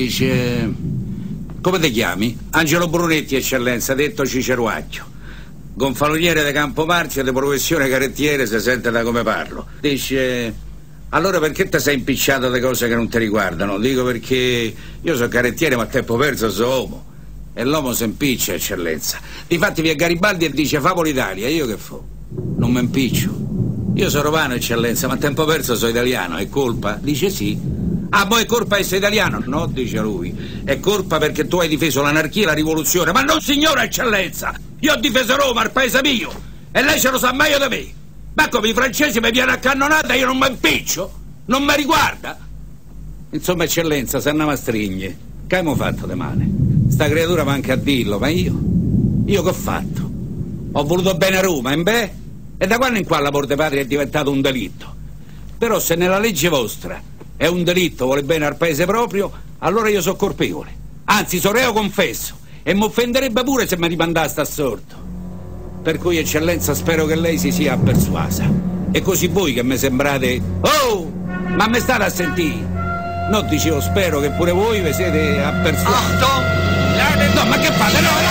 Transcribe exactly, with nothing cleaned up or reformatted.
dice... Come ti chiami? Angelo Brunetti, eccellenza, detto Ciceruacchio. Gonfaloniere di Campomarzio, di professione carettiere, si sente da come parlo. Dice... Allora perché ti sei impicciato di cose che non ti riguardano? Dico perché io sono carettiere, ma a tempo perso sono uomo. E l'uomo si impiccia, eccellenza. Difatti vi è Garibaldi e dice favolo Italia, io che fo? Non mi impiccio. Io sono romano, eccellenza, ma a tempo perso sono italiano. È colpa? Dice sì. Ah, poi è colpa essere italiano? No, dice lui. È colpa perché tu hai difeso l'anarchia e la rivoluzione. Ma non, signora eccellenza! Io ho difeso Roma, il paese mio. E lei ce lo sa meglio di me. Ma come i francesi mi viene a cannonata e io non mi impiccio? Non mi riguarda? Insomma, eccellenza, se andiamo a strigne, che abbiamo fatto di male? Sta creatura manca a dirlo, ma io? Io che ho fatto? Ho voluto bene a Roma, in beh? E da quando in qua l'amor di patria è diventato un delitto? Però se nella legge vostra è un delitto, vuole bene al paese proprio, allora io sono colpevole. Anzi, sono reo confesso. E mi offenderebbe pure se mi rimandaste assorto. Per cui, eccellenza, spero che lei si sia persuasa. E così voi che mi sembrate... Oh! Ma me state a sentire? No, dicevo, spero che pure voi vi siete a persuasa. Achtung! No, ma che fate? No, no!